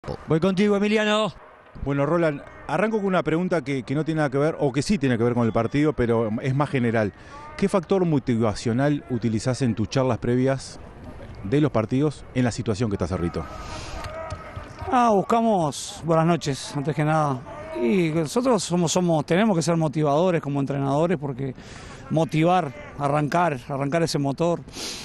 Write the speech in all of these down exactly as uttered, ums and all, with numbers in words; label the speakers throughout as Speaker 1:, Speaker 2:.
Speaker 1: Voy contigo, Emiliano.
Speaker 2: Bueno, Roland, arranco con una pregunta que, que no tiene nada que ver, o que sí tiene que ver con el partido, pero es más general. ¿Qué factor motivacional utilizás en tus charlas previas de los partidos en la situación que está Cerrito?
Speaker 3: Ah, buscamos, buenas noches, antes que nada. Y nosotros somos, somos, tenemos que ser motivadores como entrenadores, porque motivar, arrancar, arrancar ese motor.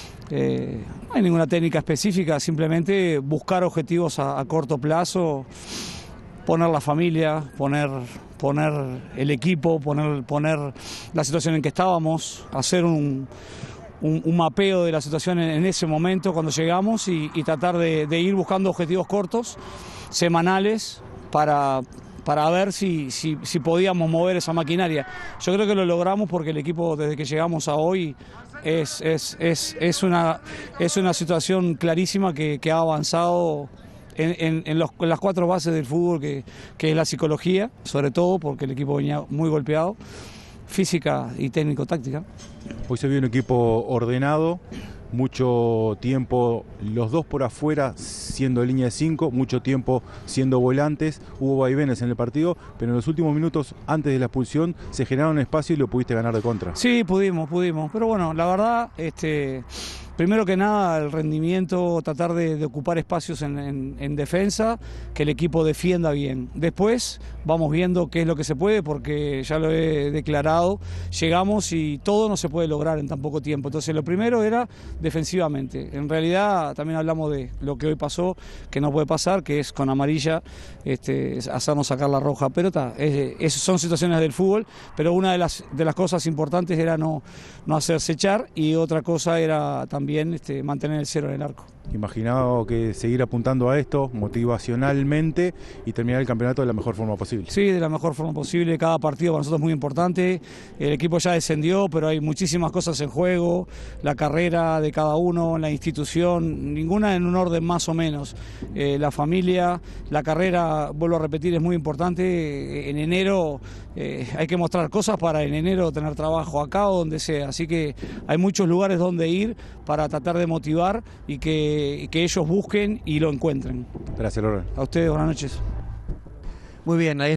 Speaker 3: Eh, no hay ninguna técnica específica, simplemente buscar objetivos a, a corto plazo, poner la familia, poner, poner el equipo, poner, poner la situación en que estábamos, hacer un, un, un mapeo de la situación en, en ese momento cuando llegamos y, y tratar de, de ir buscando objetivos cortos, semanales, para... para ver si, si, si podíamos mover esa maquinaria. Yo creo que lo logramos porque el equipo desde que llegamos a hoy es, es, es, es, una, es una situación clarísima que, que ha avanzado en, en, en, los, en las cuatro bases del fútbol, que, que es la psicología, sobre todo porque el equipo venía muy golpeado, física y técnico-táctica.
Speaker 2: Hoy se vio un equipo ordenado, mucho tiempo los dos por afuera siendo línea de cinco, mucho tiempo siendo volantes, hubo vaivenes en el partido, pero en los últimos minutos antes de la expulsión se generaron espacio y lo pudiste ganar de contra.
Speaker 3: Sí, pudimos, pudimos, pero bueno, la verdad, este, primero que nada el rendimiento, tratar de, de ocupar espacios en, en, en defensa, que el equipo defienda bien. Después vamos viendo qué es lo que se puede, porque ya lo he declarado, llegamos y todo no se puede lograr en tan poco tiempo. Entonces lo primero era defensivamente. En realidad también hablamos de lo que hoy pasó, que no puede pasar, que es con amarilla este, hacernos sacar la roja. Pero está, es, es, son situaciones del fútbol, pero una de las, de las cosas importantes era no, no hacerse echar, y otra cosa era también este, mantener el cero en el arco.
Speaker 2: Imaginado que seguir apuntando a esto motivacionalmente y terminar el campeonato de la mejor forma posible.
Speaker 3: Sí, de la mejor forma posible. Cada partido para nosotros es muy importante. El equipo ya descendió, pero hay muchísimas cosas en juego. La carrera de cada uno, la institución, ninguna en un orden más o menos. Eh, la familia, la carrera, vuelvo a repetir, es muy importante. En enero eh, hay que mostrar cosas para en enero tener trabajo acá o donde sea. Así que hay muchos lugares donde ir para tratar de motivar y que que ellos busquen y lo encuentren.
Speaker 2: Gracias, Loren.
Speaker 3: A ustedes, buenas noches.
Speaker 1: Muy bien, ahí